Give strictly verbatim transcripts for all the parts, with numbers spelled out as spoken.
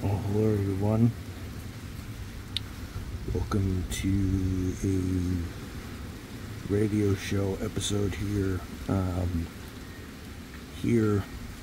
Oh, hello everyone. Welcome to a radio show episode here. Um, here,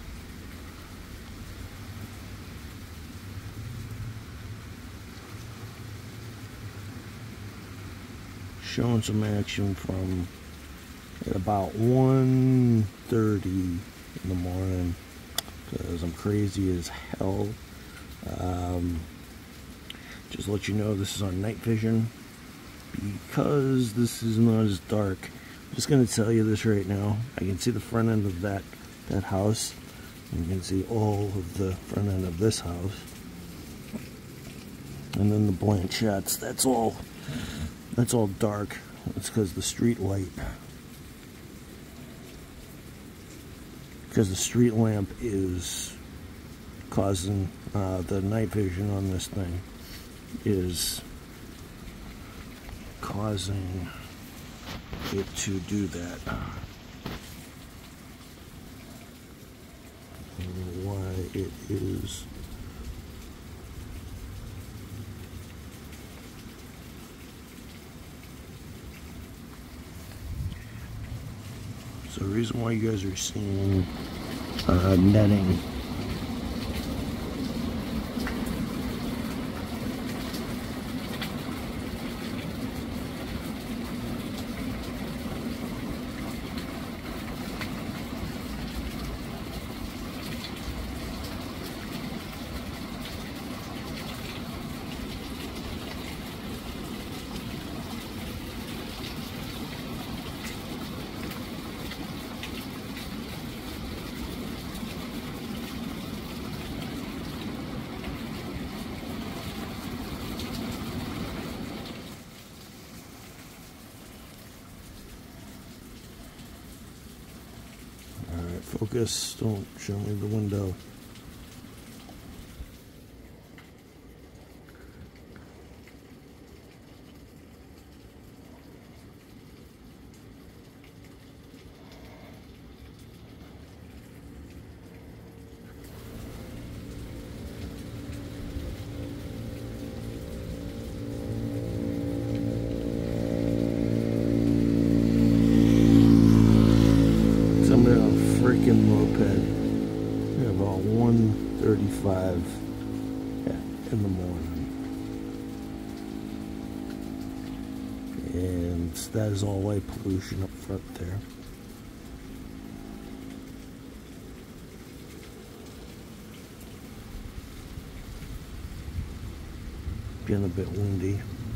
showing some action from at about one thirty in the morning because I'm crazy as hell. Um, just to let you know, this is on night vision because this is not as dark. I'm just going to tell you this right now. I can see the front end of that that house. You can see all of the front end of this house, and then the Blanchettes. That's all. That's all dark. It's because the street light. Because the street lamp is causing uh, the night vision on this thing is causing it to do that. I don't know why it is. So the reason why you guys are seeing uh, netting focus, don't show me the window. Somebody on a freaking moped at about one thirty-five in the morning, and that is all light pollution up front there. Getting a bit windy.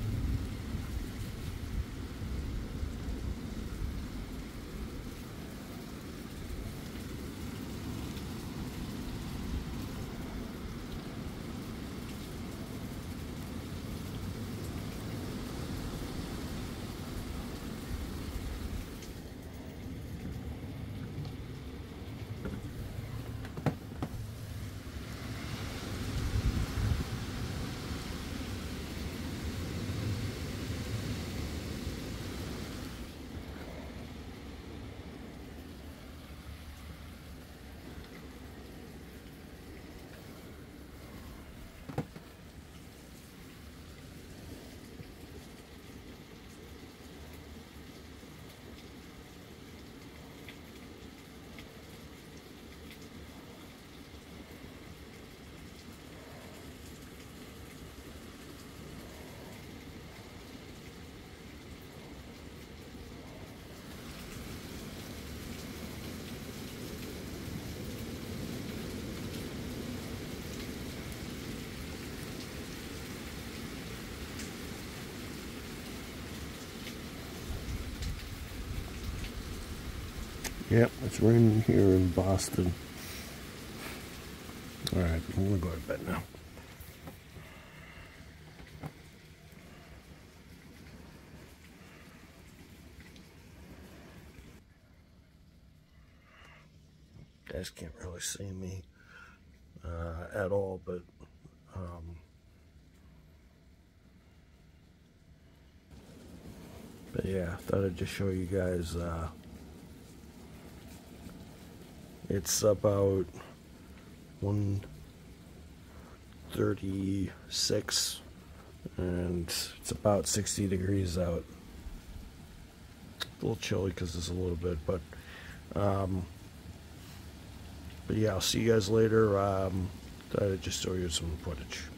Yep, it's raining here in Boston. Alright, I'm gonna go to bed now. You guys can't really see me uh, at all, but um, but yeah, I thought I'd just show you guys. Uh, it's about one thirty-six, and it's about sixty degrees out. A little chilly because there's a little bit, but um, but yeah, I'll see you guys later. Um, thought I'd just show you some footage.